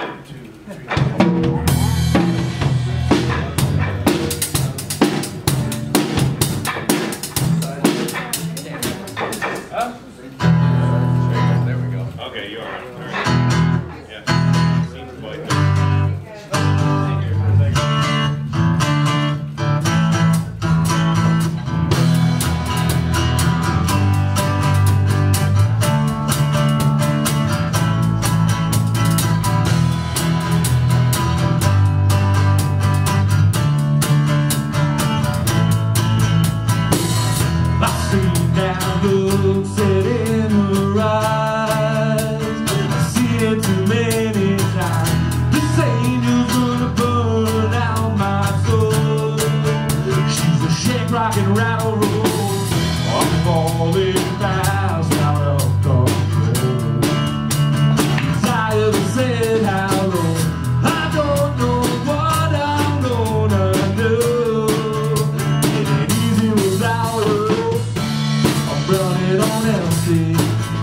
Look set in her eyes, I see it too many times. This angel's gonna burn out my soul. She's a shake, rock, and rattle roll. I'm falling fast out of control. Tired of saying how long. I don't know what I'm gonna do. It ain't easy without her. Running on empty,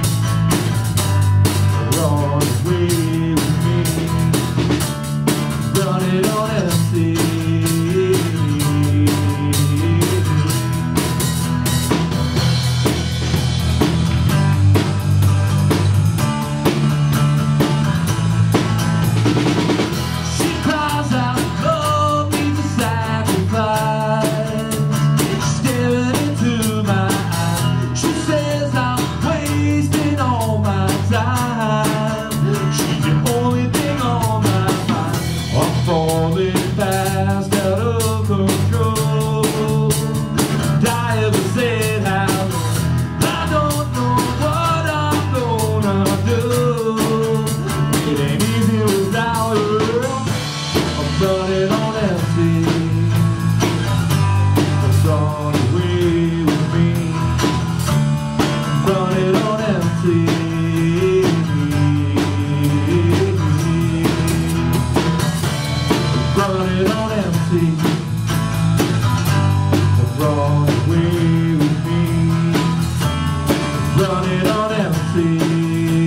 run away with me. Running on empty. She cries out, love needs a sacrifice. She's staring into my eyes. She says I'm wasting all my time. She's the only thing on my mind. I'm falling fast out of control. Tired of saying how long. I don't know what I'm gonna do. It ain't easy without her. I'm running on empty. Run away with me. Running on empty. Running on empty. Run away with me. Running on empty.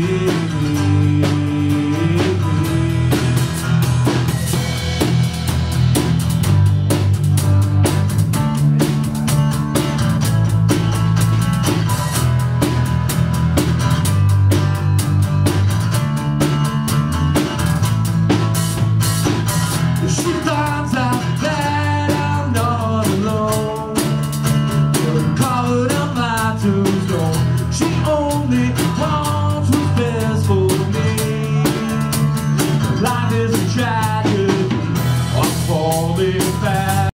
She finds out that I'm not alone. You're covered up my tombstone. She only wants what's best for me. Life is a tragedy. I'm falling fast.